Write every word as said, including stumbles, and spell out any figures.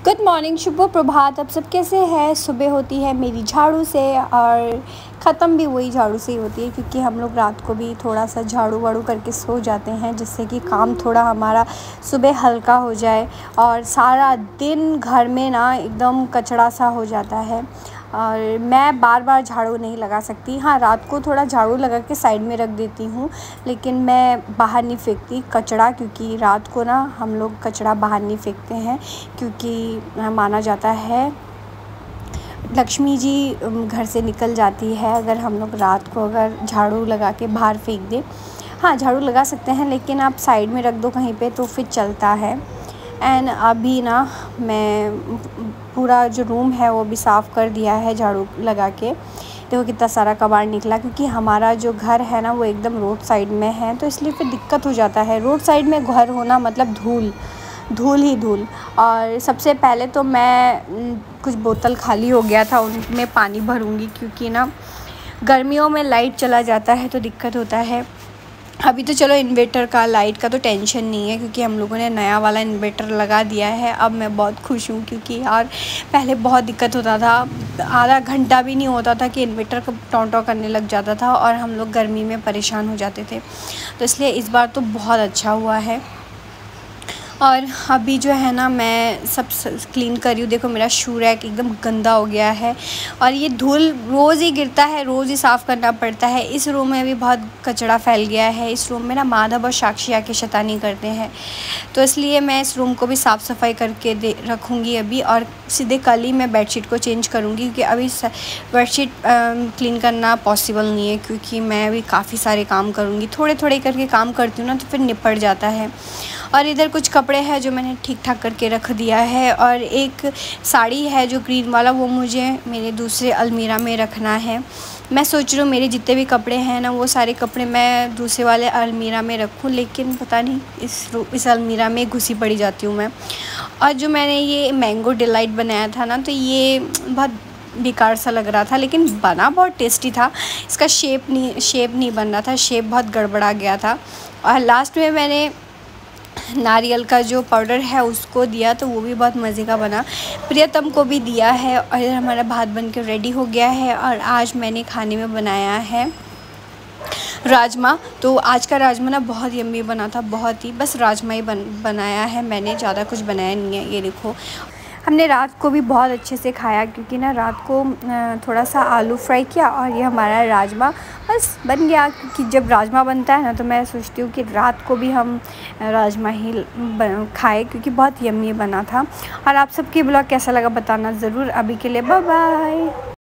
Good morning, शुभ प्रभात। अब सब कैसे हैं। सुबह होती है मेरी झाड़ू से और ख़त्म भी वही झाड़ू से ही होती है, क्योंकि हम लोग रात को भी थोड़ा सा झाड़ू वाड़ू करके सो जाते हैं, जिससे कि काम थोड़ा हमारा सुबह हल्का हो जाए। और सारा दिन घर में ना एकदम कचड़ा सा हो जाता है और मैं बार बार झाड़ू नहीं लगा सकती। हाँ, रात को थोड़ा झाड़ू लगा के साइड में रख देती हूँ, लेकिन मैं बाहर नहीं फेंकती कचड़ा, क्योंकि रात को ना हम लोग कचड़ा बाहर नहीं फेंकते हैं, क्योंकि माना जाता है लक्ष्मी जी घर से निकल जाती है अगर हम लोग रात को अगर झाड़ू लगा के बाहर फेंक दें। हाँ, झाड़ू लगा सकते हैं, लेकिन आप साइड में रख दो कहीं पे तो फिर चलता है। एंड अभी ना मैं पूरा जो रूम है वो भी साफ़ कर दिया है झाड़ू लगा के। देखो कितना सारा कबाड़ निकला, क्योंकि हमारा जो घर है ना वो एकदम रोड साइड में है, तो इसलिए फिर दिक्कत हो जाता है। रोड साइड में घर होना मतलब धूल धूल ही धूल। और सबसे पहले तो मैं कुछ बोतल खाली हो गया था, उनमें पानी भरूँगी, क्योंकि ना गर्मियों में लाइट चला जाता है तो दिक्कत होता है। अभी तो चलो इन्वर्टर का लाइट का तो टेंशन नहीं है, क्योंकि हम लोगों ने नया वाला इन्वर्टर लगा दिया है। अब मैं बहुत खुश हूँ, क्योंकि यार पहले बहुत दिक्कत होता था, आधा घंटा भी नहीं होता था कि इन्वर्टर का टॉं टॉं करने लग जाता था और हम लोग गर्मी में परेशान हो जाते थे। तो इसलिए इस बार तो बहुत अच्छा हुआ है। और अभी जो है ना मैं सब क्लीन कर रही हूँ। देखो मेरा शू रैक एकदम गंदा हो गया है और ये धूल रोज़ ही गिरता है, रोज़ ही साफ़ करना पड़ता है। इस रूम में भी बहुत कचरा फैल गया है। इस रूम में ना माधव और साक्षी आके शैतानी करते हैं, तो इसलिए मैं इस रूम को भी साफ़ सफाई करके दे रखूँगी अभी। और सीधे कल ही मैं बेडशीट को चेंज करूँगी, क्योंकि अभी बेडशीट क्लीन करना पॉसिबल नहीं है, क्योंकि मैं अभी काफ़ी सारे काम करूँगी। थोड़े थोड़े करके काम करती हूँ ना तो फिर निपट जाता है। और इधर कुछ कपड़े हैं जो मैंने ठीक ठाक करके रख दिया है, और एक साड़ी है जो ग्रीन वाला, वो मुझे मेरे दूसरे अलमीरा में रखना है। मैं सोच रही हूँ मेरे जितने भी कपड़े हैं ना वो सारे कपड़े मैं दूसरे वाले अलमीरा में रखूँ, लेकिन पता नहीं इस इस अलमीरा में घुसी पड़ी जाती हूँ मैं। और जो मैंने ये मैंगो डिलाइट बनाया था ना, तो ये बहुत बेकार सा लग रहा था, लेकिन बना बहुत टेस्टी था। इसका शेप नहीं शेप नहीं बन रहा था, शेप बहुत गड़बड़ा गया था। और लास्ट में मैंने नारियल का जो पाउडर है उसको दिया, तो वो भी बहुत मज़े का बना। प्रियतम को भी दिया है। और इधर हमारा भात बन के रेडी हो गया है। और आज मैंने खाने में बनाया है राजमा। तो आज का राजमा ना बहुत यम्मी बना था, बहुत ही। बस राजमा ही बन बनाया है मैंने, ज़्यादा कुछ बनाया नहीं है। ये देखो हमने रात को भी बहुत अच्छे से खाया, क्योंकि ना रात को थोड़ा सा आलू फ्राई किया और ये हमारा राजमा बस बन गया। क्योंकि जब राजमा बनता है ना तो मैं सोचती हूँ कि रात को भी हम राजमा ही खाएं, क्योंकि बहुत यम्मी बना था। और आप सबके ब्लॉग कैसा लगा बताना ज़रूर। अभी के लिए बाय बाय।